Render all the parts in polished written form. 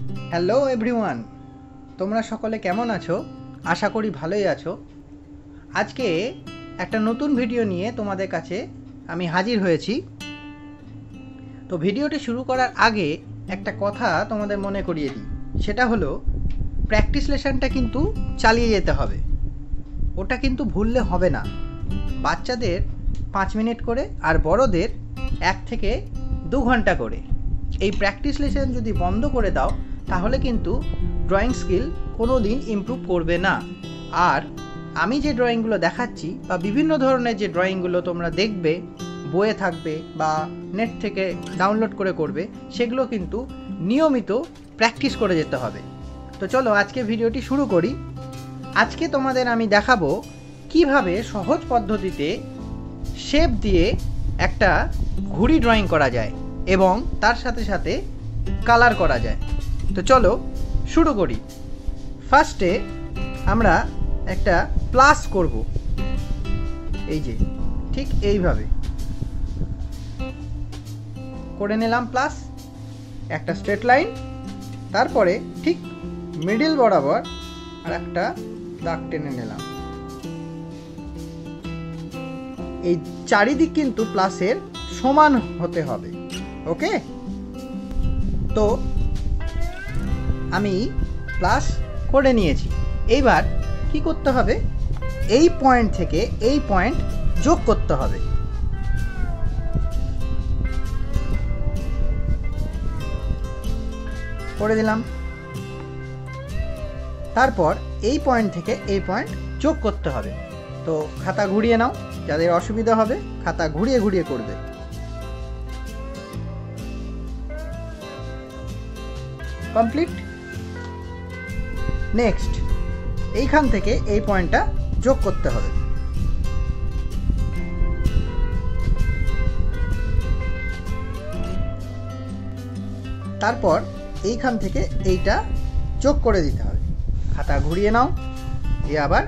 Hello everyone, তোমরা সকলে কেমন আছো? আশা করি ভালোই আছো। আজকে একটা নতুন ভিডিও নিয়ে তোমাদের কাছে আমি হাজির হয়েছি। তো ভিডিওটি শুরু করার আগে একটা কথা তোমাদের মনে করিয়ে দিই, সেটা হলো প্র্যাকটিস লেসনটা কিন্তু চালিয়ে যেতে হবে, ওটা কিন্তু ভুললে হবে না। বাচ্চাদের 5 মিনিট করে আর বড়দের 1 থেকে 2 ঘন্টা করে। এই প্র্যাকটিস লেসন যদি বন্ধ করে দাও তাহলে কিন্তু ড্রয়িং স্কিল কোনো দিন ইমপ্রুভ করবে না। আর আমি যে ড্রয়িংগুলো দেখাচ্ছি বা বিভিন্ন ধরনের যে ড্রয়িংগুলো তোমরা দেখবে, বইয়ে থাকবে বা নেট থেকে ডাউনলোড করে করবে, সেগুলো কিন্তু নিয়মিত প্র্যাকটিস করে যেতে হবে। তো চলো আজকে ভিডিওটি শুরু করি। আজকে তোমাদের আমি দেখাবো কিভাবে সহজ পদ্ধতিতে শেপ দিয়ে একটা ঘুড়ি ড্রয়িং করা যায় এবং তার সাথে সাথে কালার করা যায়। তো চলো শুরু করি। ফার্স্টে আমরা একটা প্লাস করব, এই যে ঠিক এইভাবে করে নিলাম প্লাস, একটা স্ট্রেট লাইন, তারপরে ঠিক মিডল বরাবর আর একটা দাগ টেনে নিলাম। এই চারিদিক কিন্তু প্লাসের সমান হতে হবে। ওকে, তো আমি প্লাস করে নিয়েছি। এইবার কি করতে হবে, এই পয়েন্ট থেকে এই পয়েন্ট যোগ করতে হবে। করে দিলাম। তারপর এই পয়েন্ট থেকে এই পয়েন্ট যোগ করতে হবে। তো খাতা ঘুরিয়ে নাও, যাদের অসুবিধা হবে খাতা ঘুরিয়ে ঘুরিয়ে করবে। কমপ্লিট। নেক্সট এইখান থেকে এই পয়েন্টটা যোগ করতে হবে। তারপর এইখান থেকে এইটা যোগ করে দিতে হবে। খাতা ঘুরিয়ে নাও, দিয়ে আবার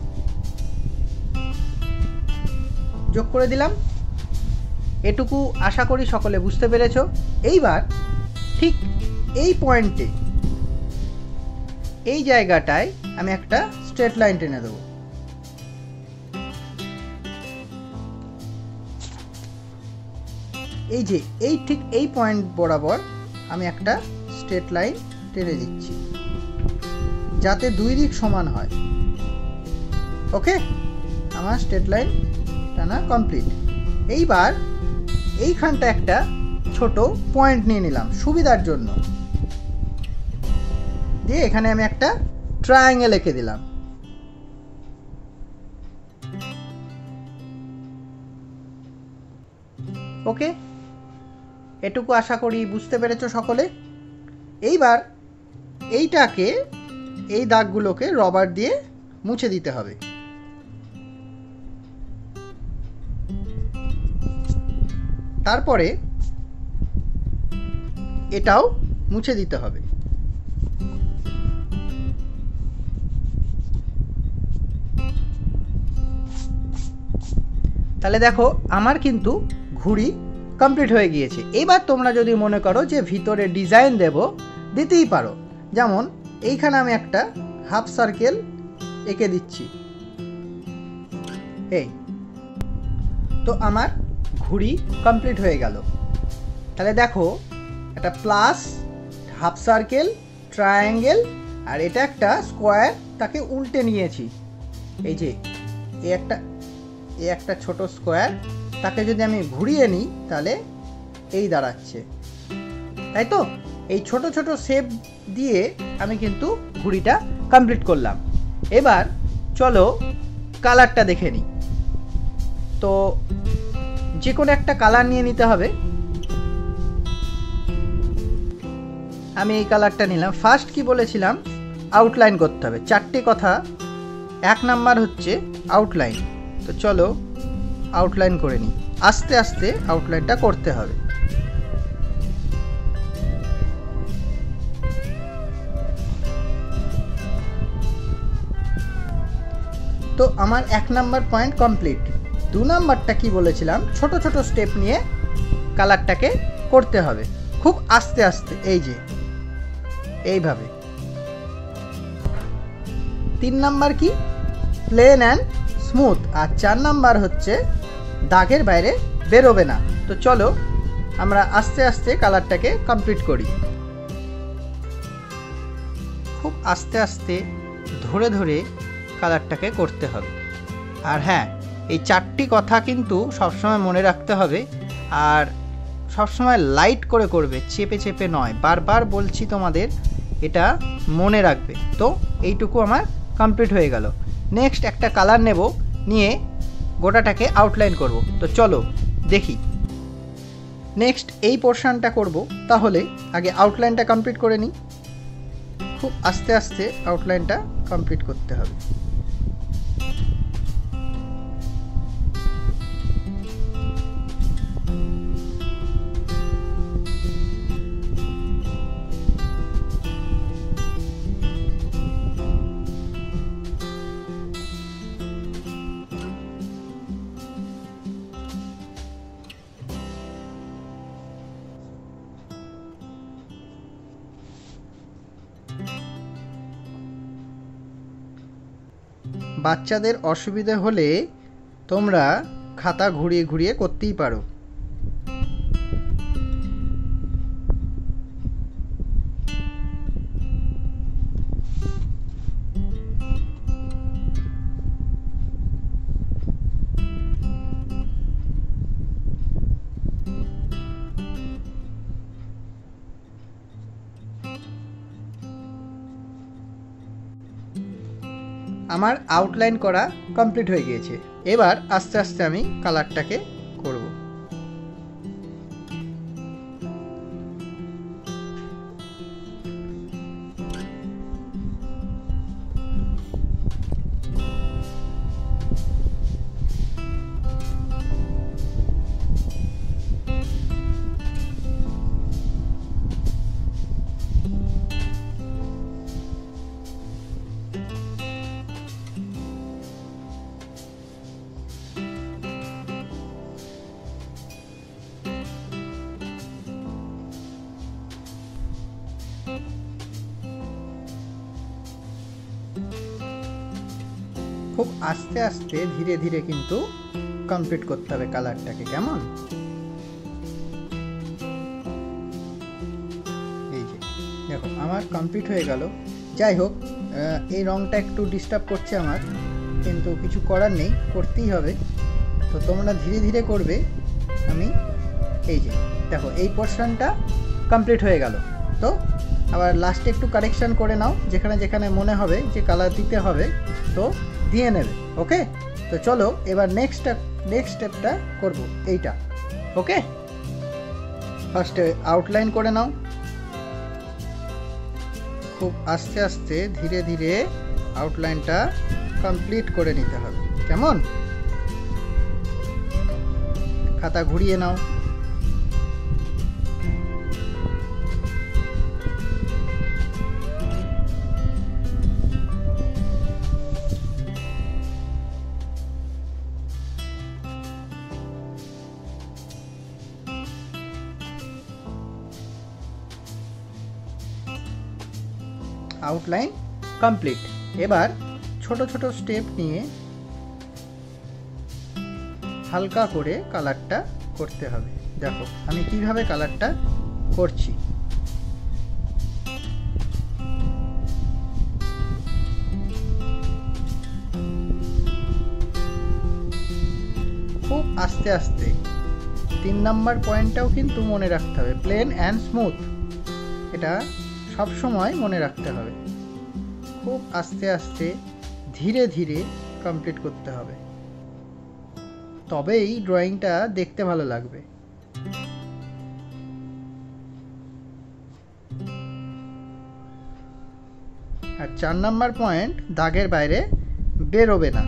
যোগ করে দিলাম। এটুকু আশা করি সকলে বুঝতে পেরেছো। এইবার ঠিক এই পয়েন্টে, এই জায়গাটায় আমি একটা স্ট্রেট লাইন টেনে দেবো। এই যে এই ঠিক এই পয়েন্ট বরাবর আমি একটা স্ট্রেট লাইন টেনে দিচ্ছি যাতে দুই দিক সমান হয়। ওকে, আমার স্ট্রেট লাইন টানা কমপ্লিট। এইবার এইখানটা একটা ছোট পয়েন্ট নিয়ে নিলাম সুবিধার জন্য, দিয়ে এখানে আমি একটা ট্রায়াঙ্গেল এঁকে দিলাম। ওকে, এটুকু আশা করি বুঝতে পেরেছো সকলে। এইবার এইটাকে, এই দাগগুলোকে রবার দিয়ে মুছে দিতে হবে। তারপরে এটাও মুছে দিতে হবে। তাহলে দেখো আমার কিন্তু ঘুড়ি কমপ্লিট হয়ে গিয়েছে। এবার তোমরা যদি মনে করো যে ভিতরে ডিজাইন দেব, দিতেই পারো। যেমন এইখানে আমি একটা হাফ সার্কেল এঁকে দিচ্ছি। এই তো আমার ঘুড়ি কমপ্লিট হয়ে গেল। তাহলে দেখো একটা প্লাস, হাফ সার্কেল, ট্রায়াঙ্গেল আর এটা একটা স্কোয়ার, তাকে উল্টে নিয়েছি। এই যে এই একটা ছোট স্কোয়ার, তাকে যদি আমি ঘুরিয়ে নিই তাহলে এই দাঁড়াচ্ছে, তাই তো? এই ছোট ছোট শেপ দিয়ে আমি কিন্তু ঘুড়িটা কমপ্লিট করলাম। এবার চলো কালারটা দেখে নিই। তো যে কোনো একটা কালার নিয়ে নিতে হবে। আমি এই কালারটা নিলাম। ফার্স্ট কি বলেছিলাম, আউটলাইন করতে হবে। 4টে কথা, 1 নাম্বার হচ্ছে আউটলাইন। তো চলো আউটলাইন করে নিই। আস্তে আস্তে আউটলাইনটা করতে হবে। তো আমার 1 নাম্বার পয়েন্ট কমপ্লিট। 2 নাম্বারটা কি বলেছিলাম, ছোট ছোট স্টেপ নিয়ে কালারটাকে করতে হবে খুব আস্তে আস্তে। এই যে এইভাবে। 3 নাম্বার কি, প্লেন অ্যান্ড স্মুথ। আর 4 নাম্বার হচ্ছে দাগের বাইরে বেরোবে না। তো চলো আমরা আস্তে আস্তে কালারটাকে কমপ্লিট করি। খুব আস্তে আস্তে ধরে ধরে কালারটাকে করতে হবে। আর হ্যাঁ, এই 4টি কথা কিন্তু সবসময় মনে রাখতে হবে। আর সবসময় লাইট করে করবে, চেপে চেপে নয়। বারবার বলছি তোমাদের, এটা মনে রাখবে। তো এইটুকু আমার কমপ্লিট হয়ে গেল। নেক্সট একটা কালার নেব, নিয়ে গোটাটাকে আউটলাইন করব। তো চলো দেখি। নেক্সট এই পোর্শনটা করব, তাহলে আগে আউটলাইনটা কমপ্লিট করে নিই। খুব আস্তে আস্তে আউটলাইনটা কমপ্লিট করতে হবে। বাচ্চাদের অসুবিধা হলে তোমরা খাতা ঘুরিয়ে ঘুরিয়ে করতেই পারো। আমার আউটলাইন করা কমপ্লিট হয়ে গিয়েছে। এবার আস্তে আস্তে আমি কালারটাকে করব। খুব আস্তে আস্তে ধীরে ধীরে কিন্তু কমপ্লিট করতে হবে কালারটাকে, কেমন? এই যে দেখো আমার কমপ্লিট হয়ে গেল। যাই হোক, এই রংটা একটু ডিস্টার্ব করছে আমার, কিন্তু কিছু করার নেই, করতেই হবে। তো তোমরা ধীরে ধীরে করবে। আমি এই যে দেখো এই পোর্শনটা কমপ্লিট হয়ে গেল। তো আবার লাস্টে একটু কারেকশান করে নাও, যেখানে যেখানে মনে হবে যে কালার দিতে হবে তো দিয়ে নেবে। ওকে, তো চলো এবার নেক্সট স্টেপটা করব, এইটা। ওকে, ফার্স্টে আউটলাইন করে নাও। খুব আস্তে আস্তে ধীরে ধীরে আউটলাইনটা কমপ্লিট করে নিতে হবে, কেমন? খাতা ঘুরিয়ে নাও। Outline complete. এবার ছোট ছোট স্টেপ নিয়ে হালকা করে কালারটা করতে হবে। দেখো আমি কিভাবে কালারটা করছি। খুব আস্তে আস্তে। 3 নাম্বার পয়েন্টটাও কিন্তু মনে রাখতে হবে, প্লেন অ্যান্ড স্মুথ। এটা সব সময় মনে রাখতে হবে। খুব আস্তে আস্তে ধীরে ধীরে কমপ্লিট করতে হবে, তবেই ড্রয়িংটা দেখতে ভালো লাগবে। আর 4 নাম্বার পয়েন্ট, দাগের বাইরে বেরোবে না।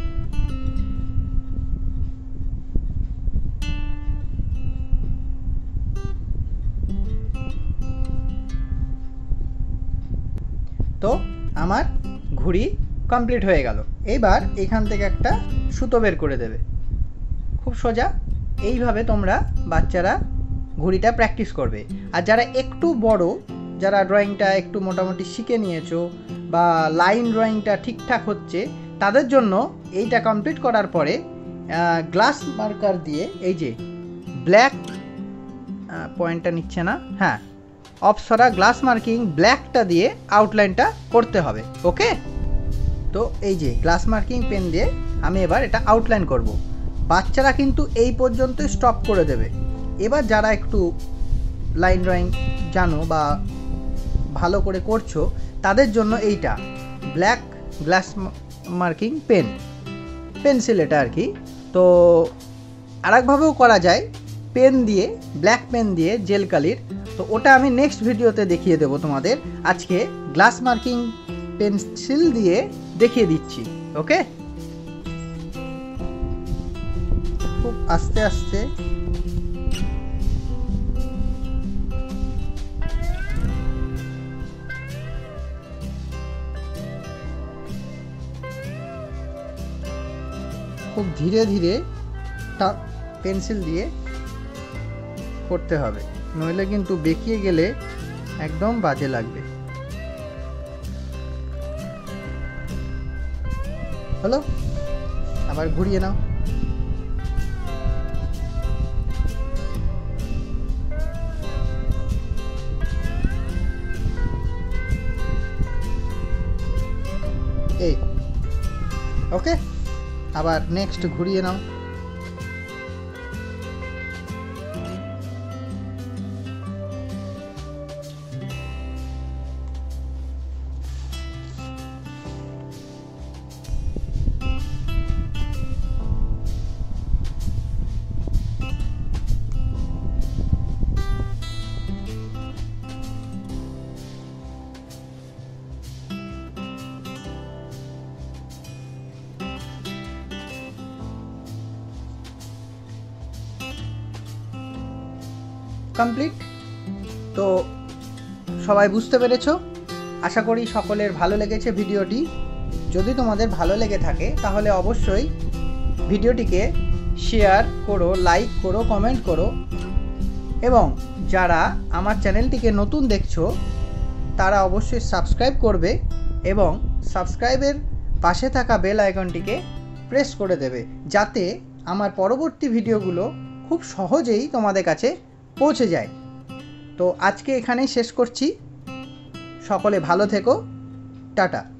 তো আমার ঘুড়ি কমপ্লিট হয়ে গেল। এবার এখান থেকে একটা সুতো বের করে দেবে, খুব সোজা। এইভাবে তোমরা বাচ্চারা ঘুড়িটা প্র্যাকটিস করবে। আর যারা একটু বড়, যারা ড্রয়িংটা একটু মোটামুটি শিখে নিয়েছো বা লাইন ড্রয়িংটা ঠিকঠাক হচ্ছে, তাদের জন্য এইটা কমপ্লিট করার পরে গ্লাস মার্কার দিয়ে এই যে ব্ল্যাক পয়েন্টটা নিচ্ছে না, হ্যাঁ, অপসরা গ্লাস মার্কিং ব্ল্যাকটা দিয়ে আউটলাইনটা করতে হবে। ওকে, তো এই যে গ্লাস মার্কিং পেন দিয়ে আমি এবার এটা আউটলাইন করব। বাচ্চারা কিন্তু এই পর্যন্ত স্টপ করে দেবে। এবার যারা একটু লাইন ড্রয়িং জানো বা ভালো করে করছো, তাদের জন্য এইটা ব্ল্যাক গ্লাস মার্কিং পেন্সিল এটা আর কি। তো আরেকভাবেও করা যায়, পেন দিয়ে, ব্ল্যাক পেন দিয়ে জেল কালির, তো ওটা আমি নেক্সট ভিডিওতে দেখিয়ে দেবো তোমাদের। আজকে গ্লাস মার্কিং পেন্সিল দিয়ে দেখিয়ে দিচ্ছি। ওকে, খুব আস্তে আস্তে খুব ধীরে ধীরে পেন্সিল দিয়ে করতে হবে, নইলে কিন্তু বেঁকিয়ে গেলে একদম বাজে লাগবে। হলো, আবার ঘুরিয়ে নাও। এই ওকে, আবার নেক্সট ঘুরিয়ে নাও। কমপ্লিট। তো সবাই বুঝতে পেরেছো? আশা করি সকলের ভালো লেগেছে ভিডিওটি। যদি তোমাদের ভালো লেগে থাকে তাহলে অবশ্যই ভিডিওটিকে শেয়ার করো, লাইক করো, কমেন্ট করো, এবং যারা আমার চ্যানেলটিকে নতুন দেখছো তারা অবশ্যই সাবস্ক্রাইব করবে এবং সাবস্ক্রাইবের পাশে থাকা বেল আইকনটিকে প্রেস করে দেবে, যাতে আমার পরবর্তী ভিডিওগুলো খুব সহজেই তোমাদের কাছে পৌঁছে যায়। তো আজকে এখানেই শেষ করছি। সকলে ভালো থেকো, টাটা।